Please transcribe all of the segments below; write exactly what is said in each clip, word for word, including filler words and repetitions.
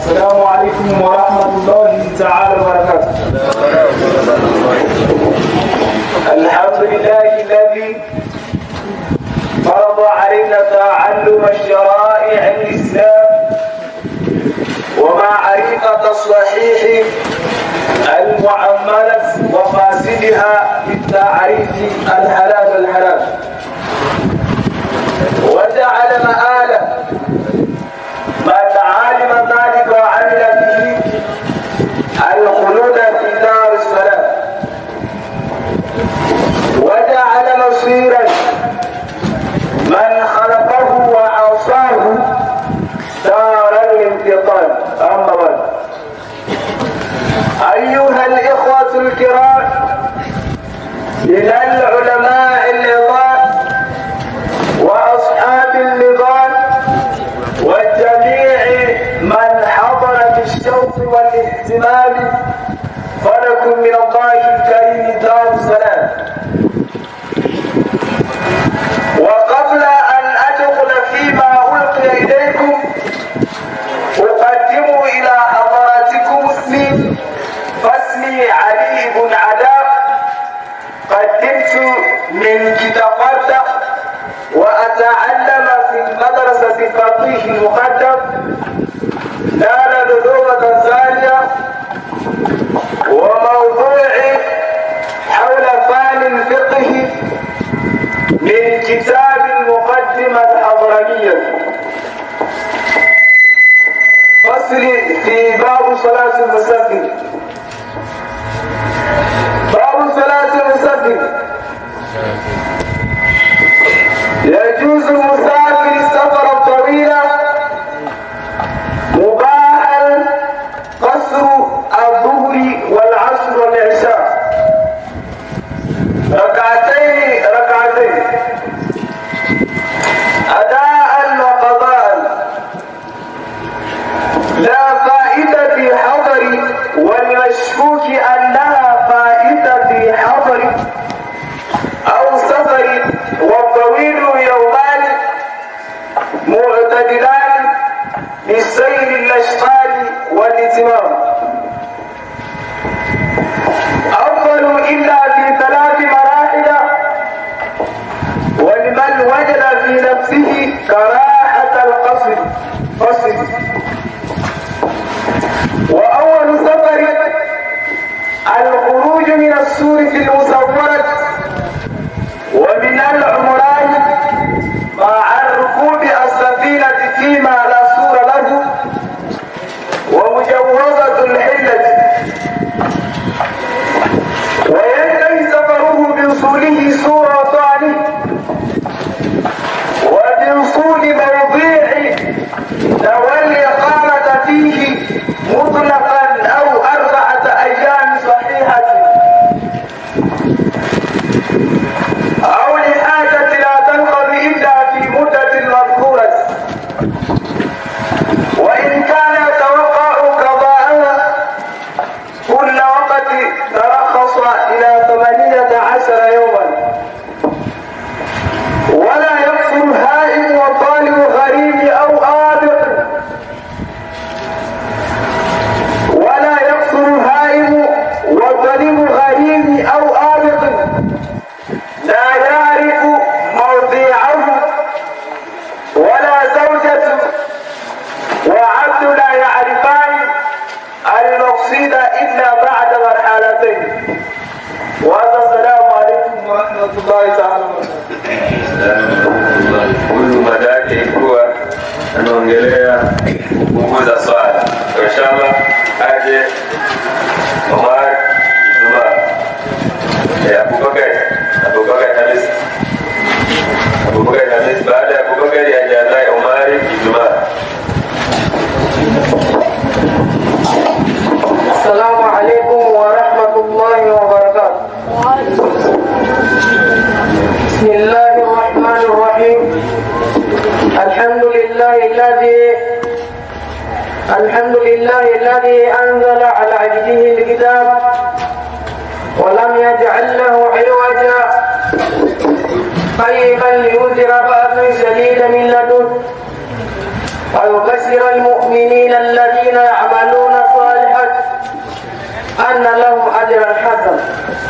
السلام عليكم ورحمة الله تعالى وبركاته. الحمد لله الذي فرض علينا تعلم الشرائع الإسلام ومعرفة الصحيح المعملة وفاسدها بالتعريف الحلال الحلال، وجعل مآلا من علم ذلك وعمل به الخلود في دار السلام، وجعل مصيرا من خلقه وعصاه دار الانتقام. أما بعد، أيها الإخوة الكرام من العلماء العظام وأصحاب النظام وجميع من حضر في الشوق والاهتمام، فلكم من الله الكريم دار السلام. وقبل أن أدخل فيما ألقي إليكم أقدم إلى حضراتكم اسمي، فاسمي علي بن علاء. قدمت من كتابات وأتعلم في المدرسة الفقيه المقدم نال اللغة الثانية، وموضوعي حول فن الفقه من كتاب المقدمة الحضرمية. فصل في باب صلاة المسافر. باب صلاة المسافر: يجوز المسافر السفر الطويل مباحا قصر الظهر والعصر والعشاء ركعتين ركعتين أداء وقضاء، لا فائدة في حضر، والمشكوك أنها فائدة في حضر أو سفر، والطويل يومان معتدلان بالسير الأشقال والاتمام، أفضل إلا في ثلاث مراحل، ولمن وجد في نفسه كراحة القصر قصر. وأول سفر الخروج من السور في المسورة ومن العمران مع الركوب السفينة فيما لا سور له، ومجوزة الحلة، وينتهي سفره بوصوله سور طعنه وبوصول موضيع تولي الإقامة فيه مطلقا أو أربعة أيام صحيحة، أو لحاجة لا تنقضي إلا في مدة مذكورة، وإن كان يتوقع قضاءها كل وقت ترخص إلى ثمانية عشر يوما. ولا يقصر هائم وطالب غريب أو آبق، ولا يقصر هائم وطالب غريب أو آبق لا يعرف موضعه، ولا زوجة وعبد لا يعرفان المقصود إلا بعد مرحلتين. وهذا السلام عليكم ورحمة الله تعالى وبركاته. كل مداك هو anaongelea kupunguza swala. Inshallah aje Omar Juma. Ya Abubakar, Abubakar Hamis. Abubakar Hamis baada ya Abubakar ajaye Omar Juma. السلام عليكم ورحمة الله وبركاته. بسم الله الرحمن الرحيم. الحمد لله الذي الحمد لله الذي أنزل على عبده الكتاب ولم يجعل له عوجا قيما لينذر بأسا شديدا من لدنه ويبشر المؤمنين الذين يعملون الصالحات أن لهم أجرا حسنا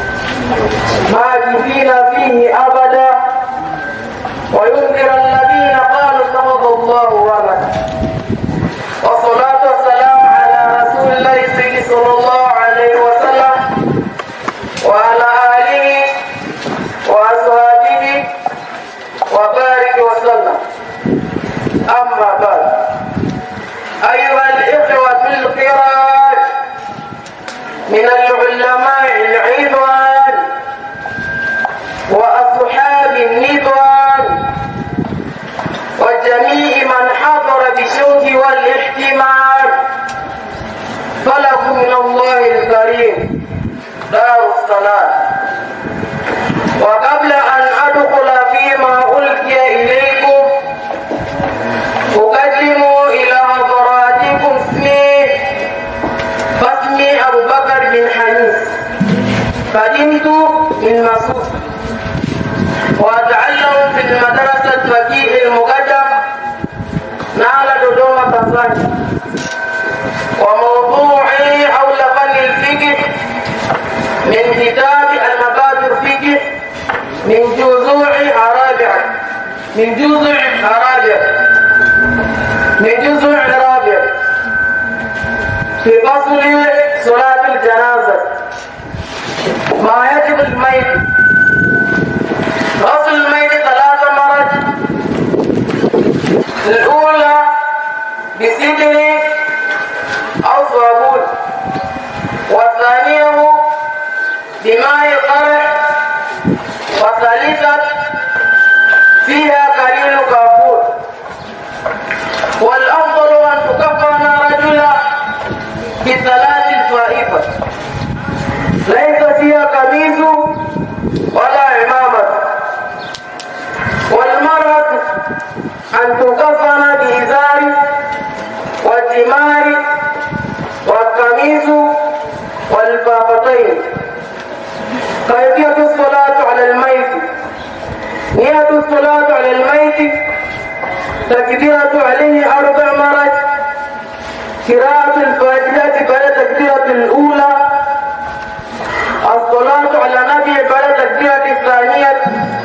ماكثين فيه أبدا وينذر الذين قالوا اتخذ الله ولدا. والصلاة والسلام على رسول الله صلى الله عليه وسلم وعلى آله وأصحابه وبارك وسلم. أما بعد، أيها الإخوة الكرام من العلماء العظام وأصحاب النضال وجميع من حضر بالشوق والاحتمال، فلكم من الله الكريم دار السلام. وقبل أن أدخل فيما ألقي إليكم أقدم إلى حضراتكم اسمي فاسمي أبو بكر بن حنيف، قدمت من مصر وأتعلم في المدرسة الفقيه المقدم نال دودوما تنزانيا، وموضوعي حول فن الفقه من كتاب المبادئ الفقه من جذوع رابع من جذوع رابع من جذوع رابع في فصل صلاة الجنازة ما يجب الميت. غسل الميت ثلاث مرات، الأولى بسدر أو صابون، والثانية بماء قرح، والثالثة فيها قليل كافور. والأفضل أن تكفن رجلا بثلاث الفائفة ليس فيها قميص ولا عمامة، والمرأة أن تكفن بإزار والجمار والقميص والفافتين. كيفية الصلاة على الميت: نية الصلاة على الميت تكبيرة عليه أربع مرات، قراءة الفاتحة بعد التكبيرة الأولى، الصلاة على النبي بعد التكبيرة الثانية،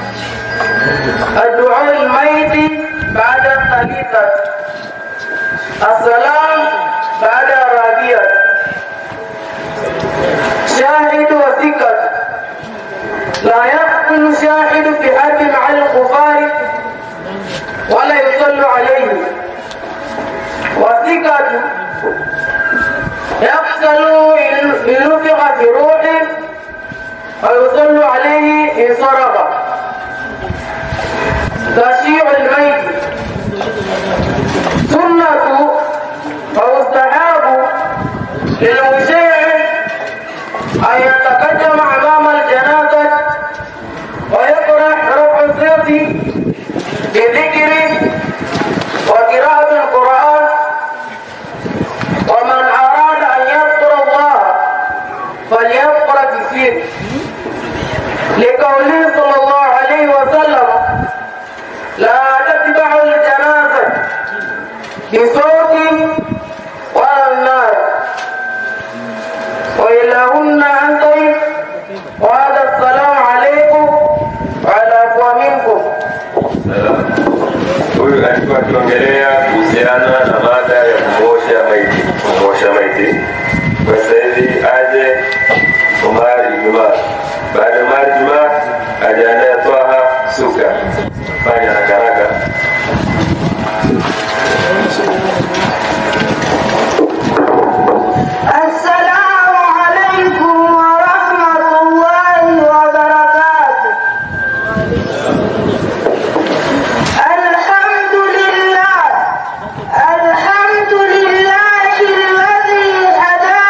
الدعاء للميت بعد الثالثة، السلام بعد الرابعة. شاهد وثقة: لا يقتل شاهد في حرب مع الكفار ولا يصلى عليه. وثقة: يقتل إن نفخ في روحه ويصلى عليه إن صرف. تشييع الميت: سنة ومستحب للمشيع أن يتقدم أمام الجنازة ويقرأ رفع الصوت بذكر وقراءة القرآن. ومن أراد أن يذكر الله فليذكر بسر، لقوله صلى الله عليه وسلم: لا تتبع الجنازة بصوت ولا النار. وإلهن أنتم وهذا السلام عليكم وعلى أقوى منكم. Huyu alikuwa akiongelea kuhusiana na mada ya kumosha maiti, kumosha maiti. Kwa sasa hivi aje Omar Juma. Baada ya Omar Juma aje anayetoa suka. Fanya haraka haraka. الحمد لله الذي هدانا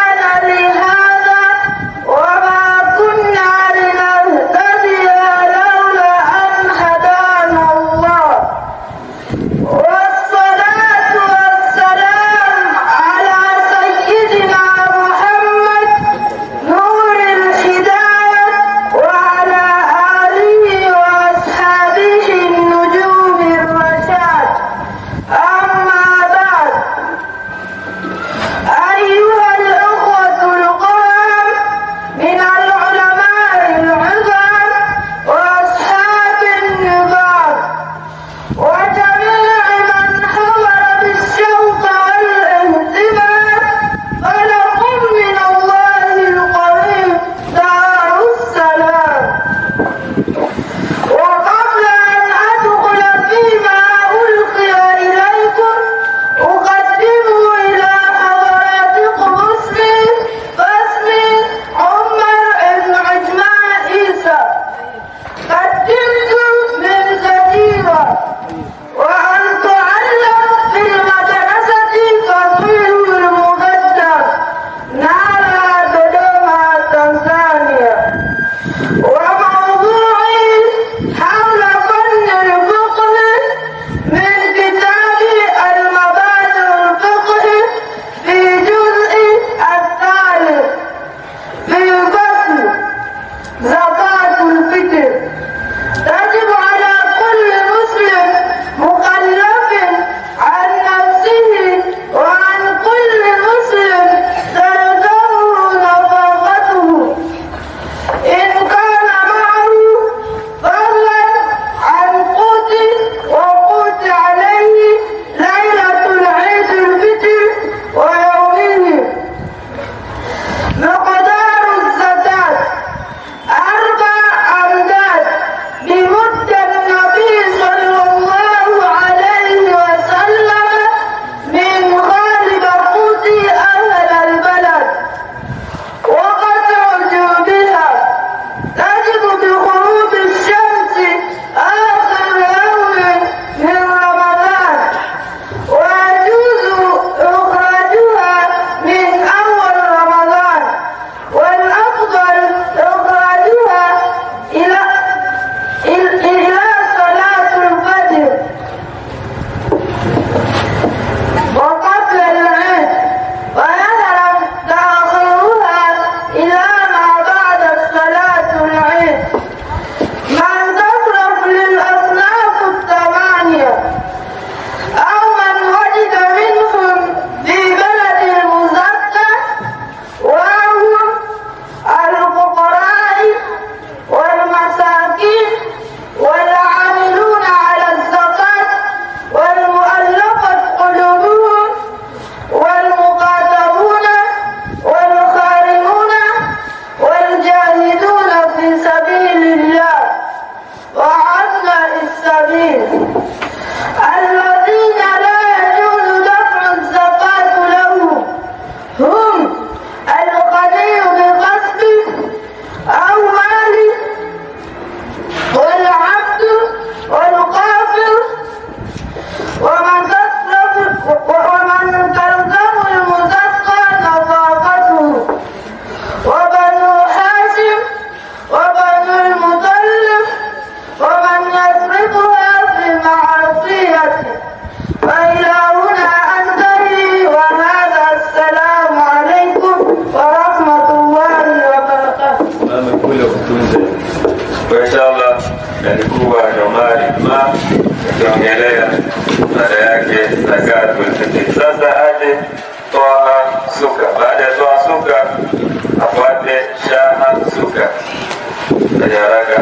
الفطر. Sasa aje toa suka. Baada ya toa suka afuate shaha suka. Tanya haraka.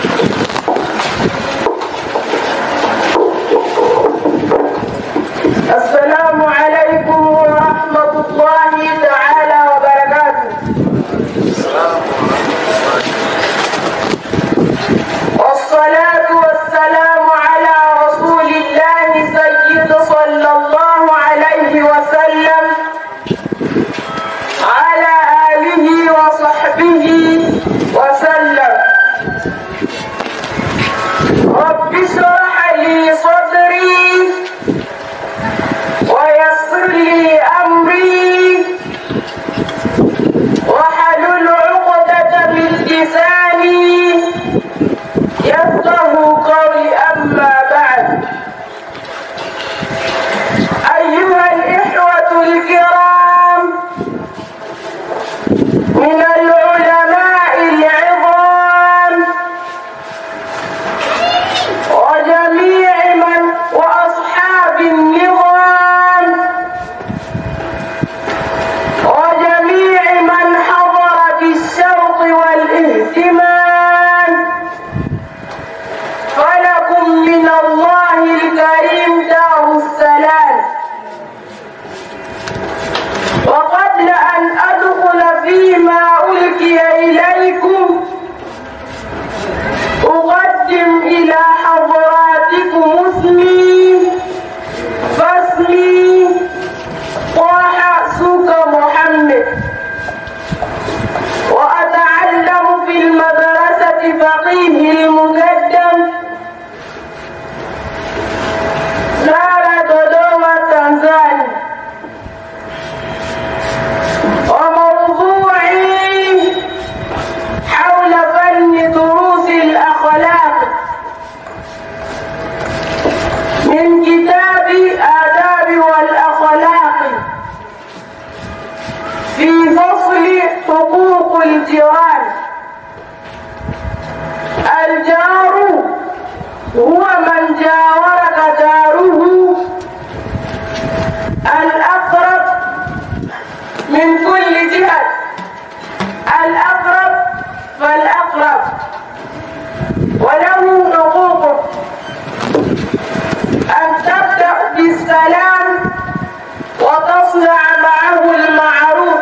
السلام عليكم ورحمة الله تعالى وبركاته. والصلاة والسلام على رسول الله سيد صلى الله عليه وسلم على آله وصحبه وسلم. رب اشرح لي صدري ويسر لي أمري واحلل عقدة من لساني يفقه قولي. أما بعد، أيها الإخوة الكرام من العلماء العظام وجميع من وأصحاب النظام وجميع من حضر بالشرط والاهتمام، فلكم من الله الكريم دار السلام. وقبل أن أدخل فيما ألقي إليكم أقدم إلى حضراتكم اسمي فاسمي طه سوكا محمد، وأتعلم في المدرسة فقيه المقدم زارة دودوما تنزانيا. وموضوعي حول فن دروس الأخلاق من كتاب آداب والأخلاق في فصل حقوق الجيران. الجار هو من جاورك جاره الأقرب من كل جهة، الأقرب فالأقرب، وله حقوق. أن تبدأ بالسلام وتصنع معه المعروف،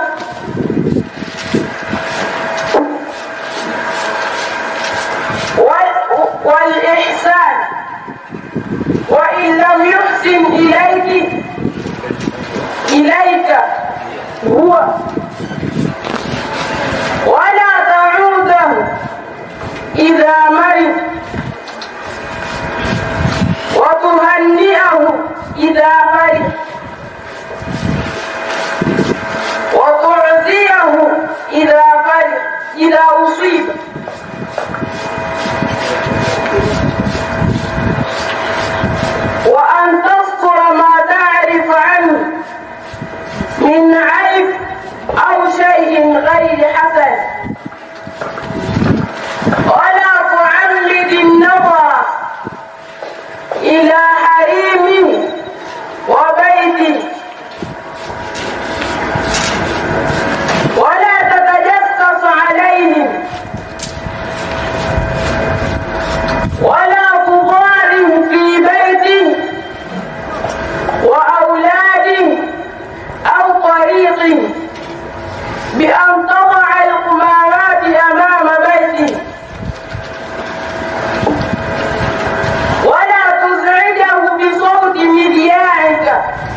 والإحسان، وإن لم يحسن إليك إليك هو، ولا تعوده إذا مرض، وتهنئه إذا فرح، وتعزيه إذا فرح إذا أصيب. وأن تذكر ما تعرف عنه من عيب أو شيء غير حسن، ولا تعمد النظر إلى حريمه وبيته، ولا تتجسس عليهم، ولا تضاره في بيته وأولاده أو طريقه بأن تضع القمامات أمام بيته، ولا تزعجه بصوت مذياعك،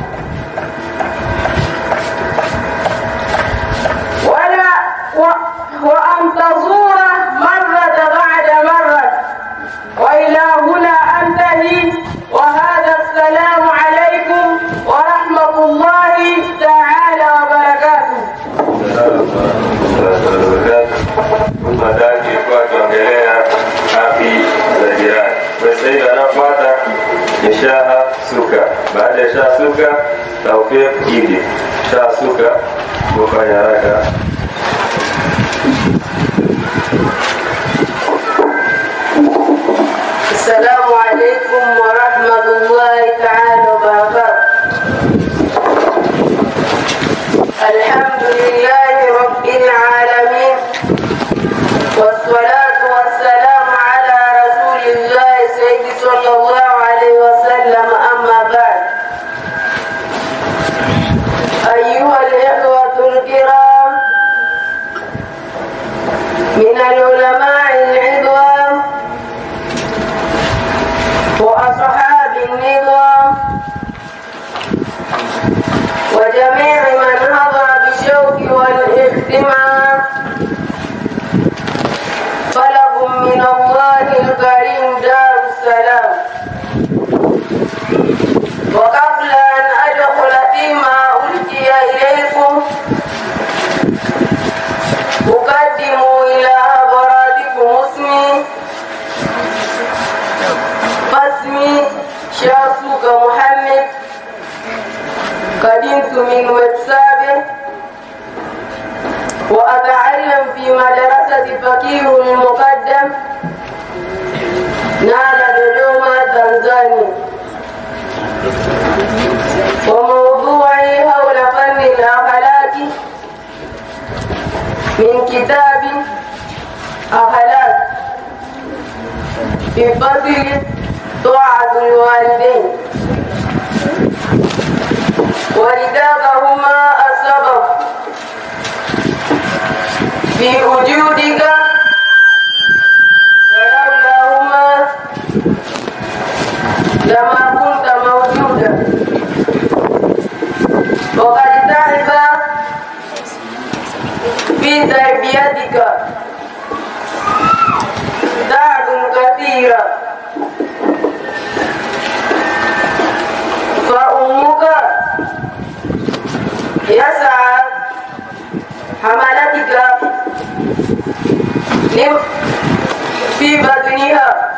ولا و... وأن تزوره مرة بعد مرة. وإلى هنا أنتهي، وهذا السلام عليكم ورحمة الله تعالى وبركاته. Madaki kwa tuongelea haki za jirani. Sasa hivi anafuata ni shaha suka. Baada ya shaha suka tawfiq idi. Shaha suka kufanya haraka. السلام عليكم ورحمة الله تعالى وبركاته. وجميع من حضر بالشوق والاجتماع، فلكم من الله الكريم دار السلام. وقبل أن أدخل فيما ألقي إليكم أقدم إلى حضراتكم اسمي فاسمي شاسوك محمد، قدمت من واتساب وأتعلم في مدرسة فقيه المقدم نال دودوما تنزانيا، وموضوعي حول فن الأخلاق من كتاب أخلاق في فصل طاعة الوالدين، ولذاكهما السبب في وجودك، ولولاهما لما كنت موجودا. وقد تعب في تربيتك تعب كثيرا، فأمك يسعى حملتك في بطنها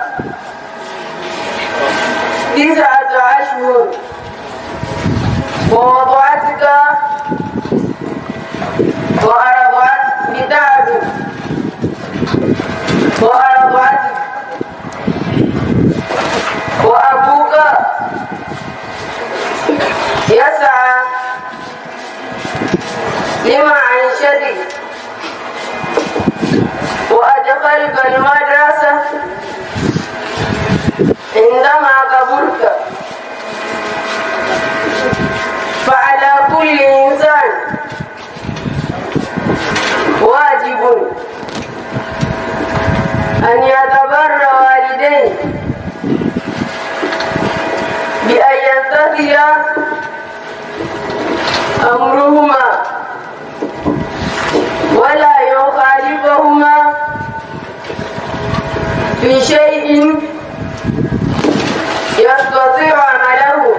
تسعة أشهر، ووضعتك وأرضعتك بتعب، وأرضعتك، وأبوك يسعى لمعيشتك، وأدخلك المدرسة عندما كبرت. فعلى كل إنسان واجب أن يتبر والديه بأن يمتثل أمرهما ولا يخالفهما في شيء يستطيع عمله.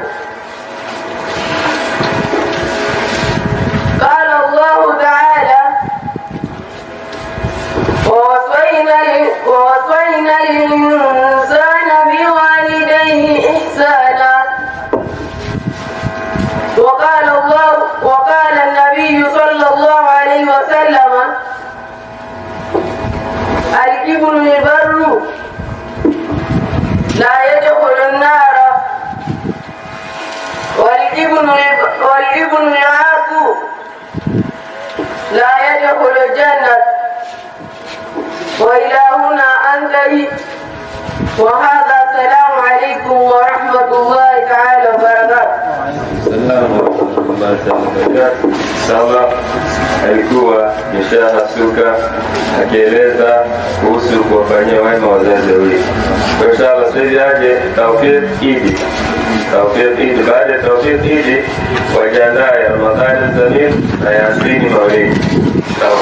قال الله تعالى: ووصينا الإنسان بوالديه إحسانا. وقال الله وقال النبي صلى الله عليه وسلم: الابن البر لا يدخل النار، والابن والابن العاق لا يدخل الجنة. وإلى هنا أنتهي، وهذا السلام عليكم ورحمة الله تعالى وبركاته. السلام ورحمة الله تعالى وبركاته. Inshallah alikuwa nishahasuka akieleza kuhusu kuwafanyia wema wazazi wawili. Kwa inshallah sasa aje Tawfiq Idi. Tawfiq Idi, baada ya Tawfiq Idi wajiandae Ramadhani Zamir na Yasini Maulidi.